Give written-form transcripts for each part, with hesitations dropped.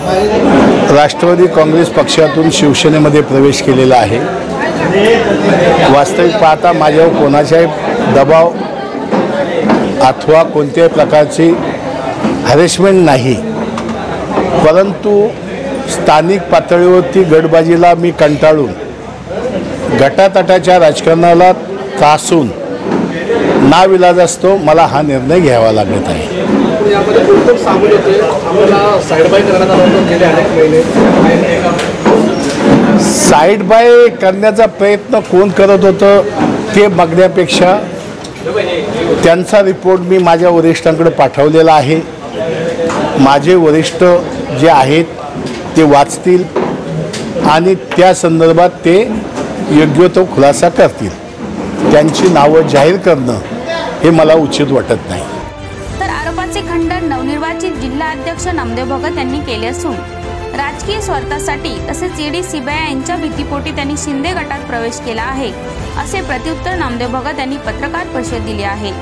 राष्ट्रवादी काँग्रेस पक्षातून शिवसेनेमध्ये प्रवेश केलेला आहे। वास्तविक पाहता माझ्यावर कोणाचाही दबाव अथवा कोणत्याही प्रकारची हॅरेसमेंट नाही, परंतु स्थानिक पातळीवरती गटबाजीला मी कंटाळून गटातटाच्या राजकारणाला त्रासून नाविलाजास्तव मला हा निर्णय घ्यावा लागत आहे। साईड बाय करण्याचा प्रयत्न कोण करत होतं ते बघण्यापेक्षा त्यांचा रिपोर्ट मी माझ्या वरिष्ठांकडे पाठवलेला आहे। माझे वरिष्ठ जे आहेत ते वाचतील आणि त्या संदर्भात ते योग्य तो खुलासा करतील। त्यांची नावं जाहीर करणं हे मला उचित वाटत नाही। तर आरोपाचे खंडन नवनिर्वाचित जिल्हा अध्यक्ष नामदेव भगत यांनी केले असून राजकीय स्वार्थासाठी तसेच ईडी सीबीआय यांच्या भीतीपोटी त्यांनी शिंदे गटात प्रवेश केला आहे असे प्रत्युत्तर नामदेव भगत यांनी पत्रकार परिषद दिली आहे।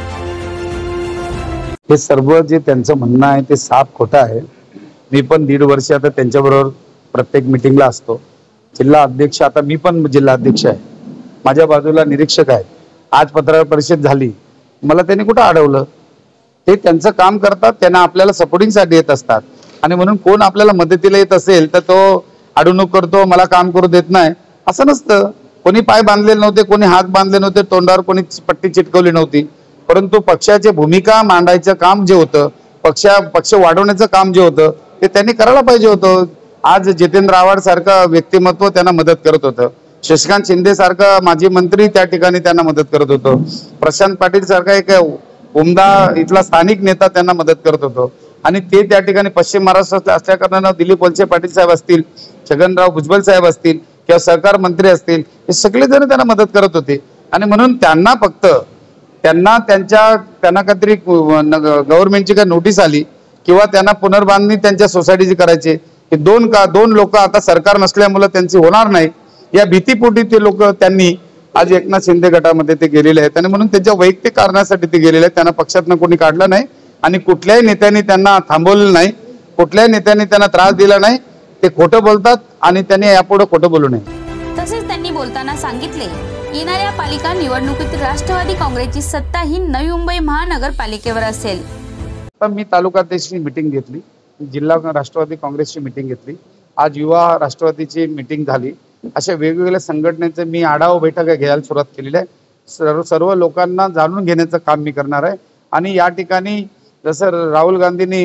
हे सर्व जे त्यांचं म्हणणं आहे ते साफ खोटं आहे। मी पण 1.5 वर्ष आता त्यांच्याबरोबर प्रत्येक मीटिंगला असतो। जिल्हा अध्यक्ष, आता मी पण जिल्हा अध्यक्ष आहे, माझ्या बाजूला निरीक्षक आहेत। आज पत्रकार परिषद झाली, मला त्यांनी कुठं अडवलं? ते त्यांचं काम करतात, त्यांना आपल्याला सपोर्टिंगसाठी येत असतात आणि म्हणून कोण आपल्याला मदतीला येत असेल तर तो अडवणूक करतो, मला काम करू देत नाही असं नसतं। कोणी पाय बांधले नव्हते, कोणी हात बांधले नव्हते, तोंडावर कोणी पट्टी चिटकवली नव्हती, परंतु पक्षाची भूमिका मांडायचं काम जे होतं, पक्ष वाढवण्याचं काम जे होतं ते त्यांनी करायला पाहिजे होतं। आज जितेंद्र आव्हाड सारखं व्यक्तिमत्व त्यांना मदत करत होतं, शशिकांत शिंदे सारखा माजी मंत्री त्या ठिकाणी त्यांना मदत करत होतो, प्रशांत पाटील सारखा एक उमदा इथला स्थानिक नेता त्यांना मदत करत होतो आणि ते त्या ठिकाणी पश्चिम महाराष्ट्रात असल्या कारणानं दिलीप वळसे पाटील साहेब असतील, छगनराव भुजबळ साहेब असतील किंवा सहकार मंत्री असतील, हे सगळे जण त्यांना मदत करत होते आणि म्हणून त्यांना फक्त त्यांना काहीतरी गव्हर्नमेंटची काय नोटीस आली किंवा त्यांना पुनर्बांधणी त्यांच्या सोसायटीची करायची, हे दोन लोक आता सरकार नसल्यामुळे त्यांची होणार नाही या भीतीपोटी ते लोक त्यांनी आज एकनाथ शिंदे गटामध्ये ते गेलेले आहेत आणि म्हणून त्यांच्या वैयक्तिक कारणासाठी ते गेलेले आहेत। त्यांना पक्षातनं कोणी काढलं नाही आणि कुठल्याही नेत्यांनी त्यांना थांबवलं नाही, कुठल्याही नेत्यांनी त्यांना त्रास दिला नाही। ते खोटं बोलतात आणि त्यांनी यापुढे खोटं बोलू नये। तसेच त्यांनी बोलताना सांगितले, येणाऱ्या पालिका निवडणुकीत राष्ट्रवादी काँग्रेसची सत्ता ही नवी मुंबई महानगरपालिकेवर असेल। मी तालुकाध्यक्षाची मीटिंग घेतली, जिल्हा राष्ट्रवादी काँग्रेसची मीटिंग घेतली, आज युवा राष्ट्रवादीची मीटिंग झाली। अशा वेगवेगळ्या संघटनेचे मी आढावा बैठका घ्यायला सुरुवात केलेली आहे। सर्व लोकांना जाणून घेण्याचं काम मी करणार आहे आणि या ठिकाणी जसं राहुल गांधींनी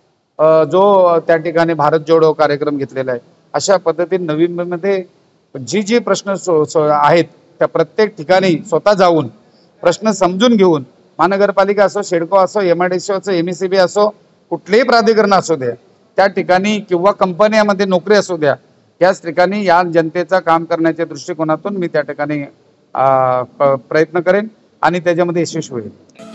जो त्या ठिकाणी भारत जोडो कार्यक्रम घेतलेला आहे, अशा पद्धतीने नवी मुंबईमध्ये जी प्रश्न आहेत त्या प्रत्येक ठिकाणी स्वतः जाऊन प्रश्न समजून घेऊन, महानगरपालिका असो, शेडको असो, MIDC असो, MECB असो, कुठलेही प्राधिकरण असू द्या त्या ठिकाणी किंवा कंपन्यांमध्ये नोकरी असू द्या, त्याच ठिकाणी या जनतेचा काम करण्याच्या दृष्टिकोनातून मी त्या ठिकाणी प्रयत्न करेन आणि त्याच्यामध्ये यशस्वी होईल।